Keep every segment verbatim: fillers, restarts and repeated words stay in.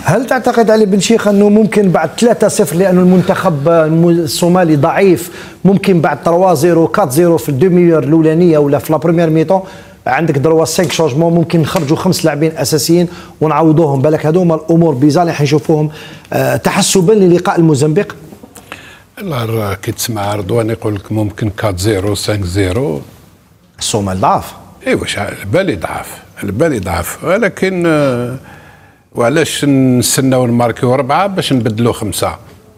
هل تعتقد علي بن شيخ انه ممكن بعد ثلاثة صفر لانه المنتخب الصومالي ضعيف، ممكن بعد ثلاثة صفر أربعة صفر في الدوميور الاولانيه ولا في لا بريمير ميطون عندك دروا خمسة شونجمون، ممكن نخرجوا خمس لاعبين اساسيين ونعوضوهم؟ بالك هذوما الامور بيزال حنشوفوهم أه تحسبا للقاء الموزمبيق. لا كي تسمع رضوان يقول لك ممكن أربعة صفر خمسة صفر. الصومال ضعف. اي واش البالي ضعف، البالي ضعف، ولكن آه وعلاش نستناو نماركيو أربعة باش نبدلوا خمسة؟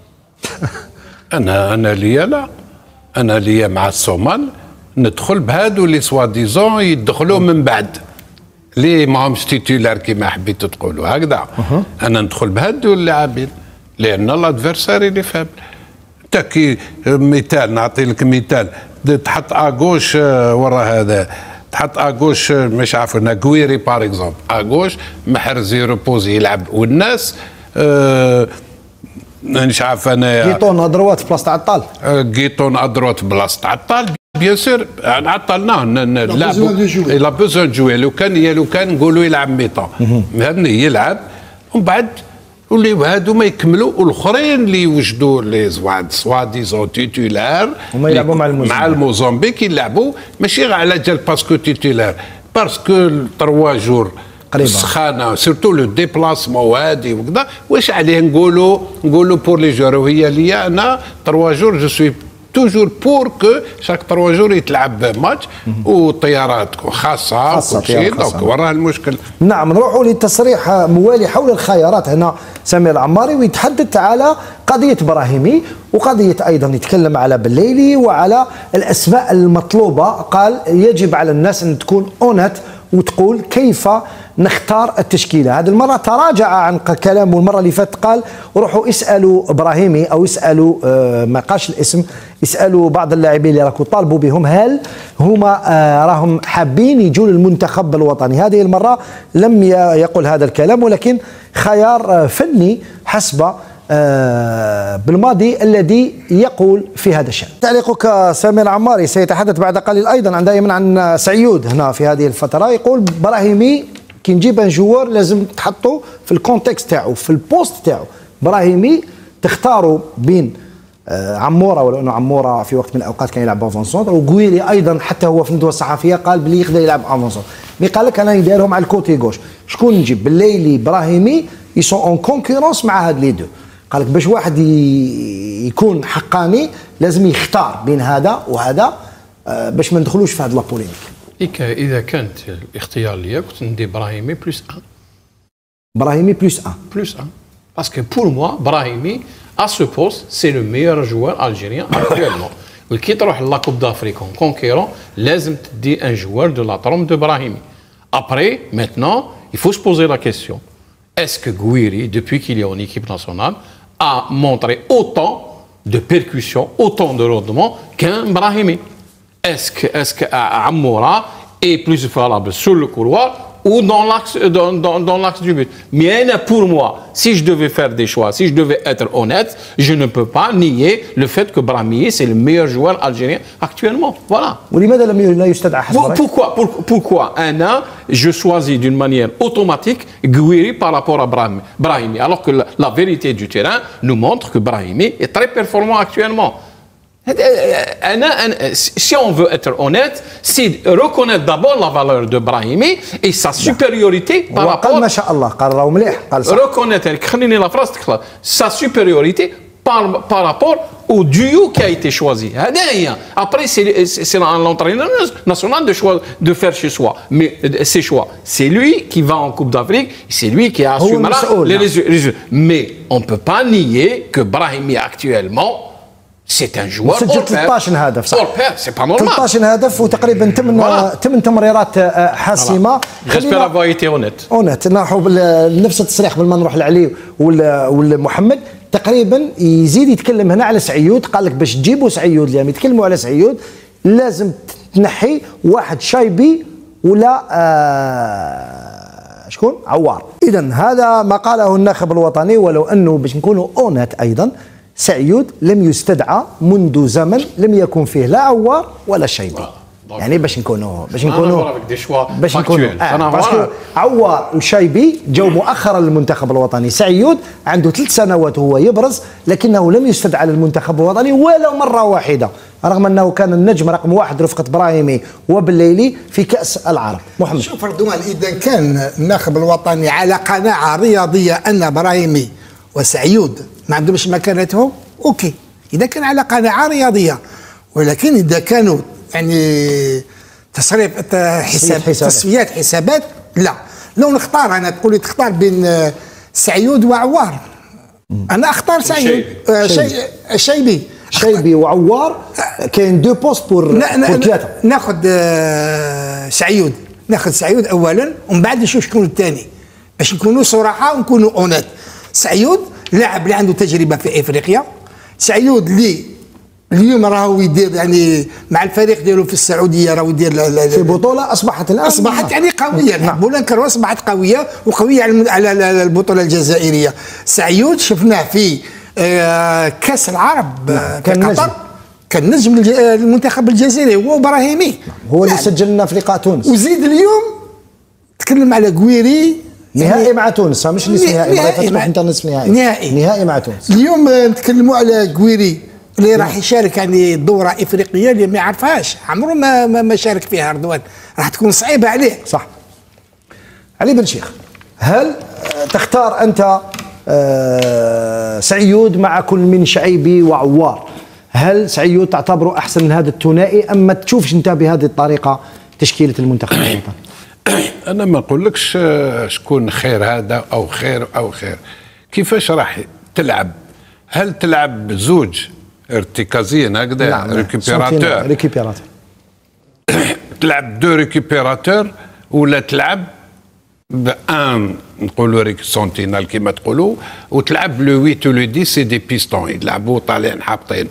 أنا أنا ليا لا، أنا ليا مع الصومال ندخل بهادو اللي سوا ديزون يدخلوا من بعد، اللي ماهمش تيتولار كيما حبيتوا تقولوا هكذا. أنا ندخل بهادو اللاعبين لأن الأدفيرساري اللي فابل. أنت كي مثال نعطي لك مثال، تحط أغوش ورا هذا، تحط اغوش مش عارف ناغويري باغ اكزومبل اغوش، محرزي روبوزي يلعب والناس أه مش عارف انا جيتون ادروات بلاصه عطال، جيتون ادروات بلاصه عطال بيان سور عطلناه نلعبوا لا بوزون جوي. لو كان لو كان نقولوا يلعب ميطون فهمني يلعب ومن بعد واللي هادو ما يكملوا، والاخرين اللي يوجدوا لي زواد سوا ديزون تيتولار هما يلعبوا مع الموزمبيق مع الموزمبيق يلعبوا ماشي غير على جال باسكو تيتولار، باسكو تروا جور قريبه سخانه سورتو لو ديبلاسمون وهادي وكذا. واش عليه نقولوا نقولوا بور لي جور؟ وهي ليا انا تروا جور جو سوي توجور بور كو شاك تروا جور يتلعب ماتش والطيارات تكون خاصه وكلشي، دونك وراه المشكل. نعم نروحوا لتصريح موالي حول الخيارات هنا سامي العماري، ويتحدث على قضيه ابراهيمي وقضيه ايضا يتكلم على بالليلي وعلى الاسماء المطلوبه. قال يجب على الناس ان تكون اونت وتقول كيف نختار التشكيله. هذه المره تراجع عن كلامه المره اللي فاتت، قال روحوا اسالوا ابراهيمي او اسالوا آه ما قالش الاسم، اسالوا بعض اللاعبين اللي راكم طالبوا بهم هل هما آه راهم حابين يجوا للمنتخب الوطني. هذه المره لم يقل هذا الكلام، ولكن خيار آه فني حسب آه بالماضي الذي يقول في هذا الشأن. تعليقك سامي العماري سيتحدث بعد قليل ايضا عن دائما عن سعيود هنا في هذه الفتره. يقول ابراهيمي كي نجيب ان جوار لازم تحطه في الكونتكست تاعو في البوست تاعو. ابراهيمي تختاروا بين آه عموره، ولو انه عموره في وقت من الاوقات كان يلعب افون سونتر، وغويري ايضا حتى هو في الندوه الصحفيه قال بلي يقدر يلعب افون سونتر. مي قال لك انا نديرهم على الكوتي غوش. شكون نجيب؟ بالليلي ابراهيمي يسون اون كونكورونس مع هاد لي دو. قال لك باش واحد يكون حقاني لازم يختار بين هذا وهذا آه باش ما ندخلوش في هذه لابوليميك. إذا كانت الاختيار ليا كنت ندي إبراهيمي بلس واحد. إبراهيمي بلس واحد. بلس واحد. باسكو بور موا إبراهيمي à ce poste c'est le meilleur joueur algérien actuellement. وكي تروح لا كوب d'Afrique en conquérant لازم تدي un joueur de la trempe d'Ibrahimi. Après maintenant il faut se poser la question. Est-ce que Gouiri depuis qu'il est en équipe nationale a montré autant de percussion, autant de rendement qu'un Brahimi? Est-ce que, est-ce que Amoura est plus valable sur le couloir ou dans l'axe, dans, dans, dans l'axe du but? Mais pour moi, si je devais faire des choix, si je devais être honnête, je ne peux pas nier le fait que Brahimi, c'est le meilleur joueur algérien actuellement. Voilà. Pourquoi, pourquoi un an, je choisis d'une manière automatique Gouiri par rapport à Brahimi, alors que la, la vérité du terrain nous montre que Brahimi est très performant actuellement. Si on veut être honnête, c'est reconnaître d'abord la valeur de Brahimi et sa supériorité par rapport reconnaître sa supériorité par, par rapport au duo qui a été choisi. Après, c'est l'entraîneur national de, choix, de faire chez soi. Mais ses choix, c'est lui qui va en Coupe d'Afrique, c'est lui qui assumera les résultats. Mais on ne peut pas nier que Brahimi actuellement c'est un joueur سجل ثلاثة عشر هدف صح؟ سي با نورمال ثلاثة عشر هدف وتقريبا ثمان ثمان تمريرات حاسمه. جيسبر افوا ايتي اونيت اونيت نروحوا بنفس التصريح قبل ما نروح لعلي والمحمد. تقريبا يزيد يتكلم هنا على سعيود. قال لك باش تجيبوا سعيود اليوم يتكلموا على سعيود لازم تنحي واحد شايبي ولا آه شكون عوار. اذا هذا ما قاله الناخب الوطني، ولو انه باش نكونوا اونيت ايضا سعيود لم يستدعى منذ زمن لم يكن فيه لا عوار ولا شيبي. يعني باش نكونوا باش نكونوا باش نكونوا آه باسكو عوار وشايبي جاوا مؤخرا للمنتخب الوطني. سعيود عنده ثلاث سنوات وهو يبرز، لكنه لم يستدعى للمنتخب الوطني ولا مره واحده، رغم انه كان النجم رقم واحد رفقه براهيمي وبالليلي في كاس العرب. محمد، شوف رضوان، اذا كان الناخب الوطني على قناعه رياضيه ان براهيمي وسعيود ما عندهمش مكانتهم، اوكي، اذا كان على قناعه رياضيه، ولكن اذا كانوا يعني تصريف حساب تصفيات حسابات، لا. لو نختار انا، تقول لي تختار بين سعيود وعوار، انا اختار سعيود. شيبي شيبي شيبي وعوار، كاين دو بوست بور ثلاثه. ناخذ سعيود ناخذ سعيود اولا، ومن بعد نشوف شكون الثاني باش نكونوا صراحه ونكونوا اونات. سعيود لاعب اللي عنده تجربه في افريقيا، سعيود اللي اليوم راهو يدير يعني مع الفريق ديالو في السعوديه، راهو يدير في بطوله اصبحت الان اصبحت يعني قويه. نحبوا لا نكرهوا، اصبحت قويه وقويه على على البطوله الجزائريه. سعيود شفناه في كاس العرب في قطر، كان نجم المنتخب الجزائري هو ابراهيمي، هو اللي سجل لنا في لقاء تونس. وزيد اليوم تكلم على قويري نهائي مع تونس، مش نصف نهائي، نهائي تروح انت نصف نهائي نهائي نهائي مع تونس. اليوم نتكلموا على قويري اللي راح يشارك يعني دوره افريقيه اللي ما يعرفهاش، عمره ما ما شارك فيها رضوان، راح تكون صعيبه عليه. صح. علي بن شيخ، هل تختار انت سعيود مع كل من شعيبي وعوار؟ هل سعيود تعتبره احسن من هذا الثنائي، ام ما تشوفش انت بهذه الطريقه تشكيله المنتخب الوطني؟ انا ما نقولكش شكون خير هذا او خير او خير، كيفاش راح تلعب؟ هل تلعب زوج ارتكازيين هكذا؟ نعم. ريكوبيراتور ريكوبيراتور تلعب دو ريكوبيراتور، ولا تلعب بان نقولوا ريك سونتينال كيما تقولوا، وتلعب لو ثمانية ولو عشرة سي دي بيستون يلعبوا طالعين حاطين.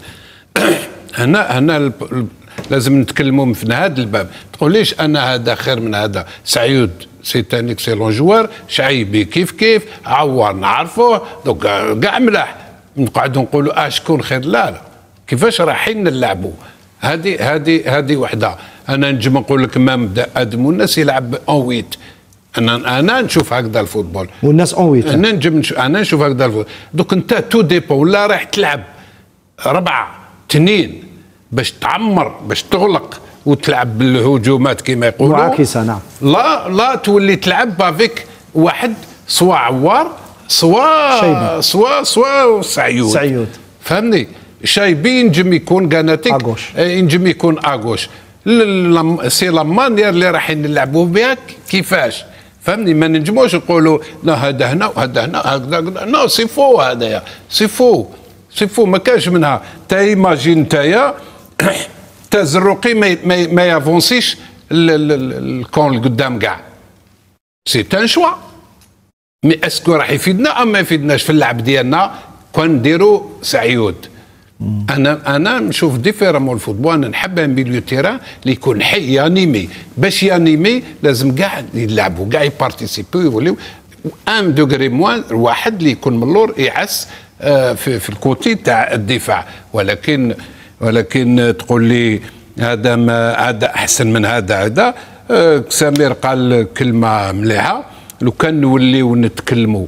هنا هنا لازم نتكلموا في هذا الباب. تقوليش انا هذا خير من هذا. سعيود سي ان اكسيلون جوار، شعيبي كيف كيف، عوار نعرفوه، دوك كاع ملاح. نقعدوا نقولوا اه شكون خير؟ لا لا، كيفاش رايحين نلعبوا؟ هذه هذه هذه وحده. انا نجم نقول لك ما مبدا ادم والناس يلعب اون ويت، انا انا نشوف هكذا الفوتبول والناس اون ويت، انا نجم نشوف انا نشوف هكذا الفوتبول. دوك انت تو ديبو، ولا رايح تلعب ربعه تنين باش تعمر باش تغلق وتلعب بالهجومات كما يقولوا معاكسه. نعم. لا لا، تولي تلعب بافيك واحد سوا عوار سوا سوا سوا سعيود سعيود فهمني. شايبي نجم يكون كاناتيك، ينجم يكون اغوش. سي لا مانيير اللي رايحين نلعبوا بها كيفاش، فهمني. ما نجموش نقولوا لا هذا هنا وهذا هنا هكذا، نو سي فو، هذايا سي فو سي فو، ما كاش منها. تا ايماجين نتايا تا زروقي ما ما, ما يافونسيش الكون القدام كاع، سي تان شوا. مي اسكو راح يفيدنا ام ما يفيدناش في اللعب ديالنا كون نديروا سعيود؟ انا انا نشوف ديفيرمون الفوتبول. انا نحب ان ميليو تيران اللي يكون حي يانيمي. باش يانيمي لازم كاع يلعبوا كاع يبارتيسيبيو، يوليو ان دوغري موان واحد اللي يكون من اللور يحس في في الكوتي تاع الدفاع. ولكن ولكن تقول لي هذا ما هذا احسن من هذا هذا. سمير قال كلمه مليحه، لو كان نوليو نتكلموا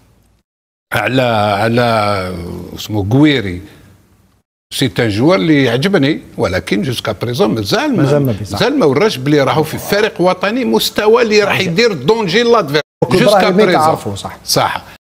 على على اسمه قويري، سي ان جوار اللي يعجبني، ولكن جوسكا بريزون مازال مازال ما وراش بلي راهو في فريق وطني مستوى اللي راح يدير دونجي لادفير. جوسكا بريزون صح صح.